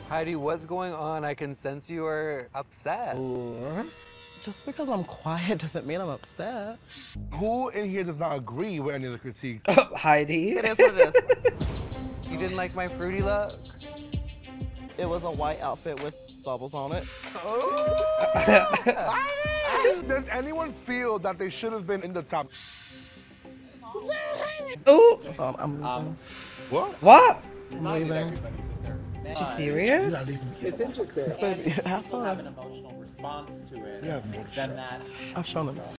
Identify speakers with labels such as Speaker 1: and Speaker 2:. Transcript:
Speaker 1: Heidi, what's going on? I can sense you are upset.
Speaker 2: Ooh.
Speaker 3: Just because I'm quiet doesn't mean I'm upset.
Speaker 4: Who in here does not agree with any of the critiques?
Speaker 2: Heidi.
Speaker 3: It is what it is.
Speaker 1: You didn't like my fruity look?
Speaker 3: It was a white outfit with bubbles on it.
Speaker 4: Does anyone feel that they should have been in the top?
Speaker 2: Ooh.
Speaker 3: So I'm leaving.
Speaker 2: What?
Speaker 3: I'm leaving.
Speaker 2: She serious?
Speaker 5: It's interesting.
Speaker 3: Have fun.
Speaker 5: Have an emotional response to it.
Speaker 4: Yeah,
Speaker 5: Then that
Speaker 3: I've shown them.